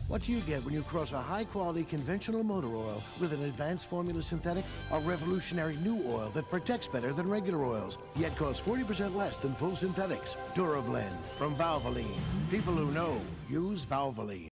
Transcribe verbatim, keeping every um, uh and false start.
What do you get when you cross a high-quality conventional motor oil with an advanced formula synthetic? A revolutionary new oil that protects better than regular oils, yet costs forty percent less than full synthetics. Durablend from Valvoline. People who know use Valvoline.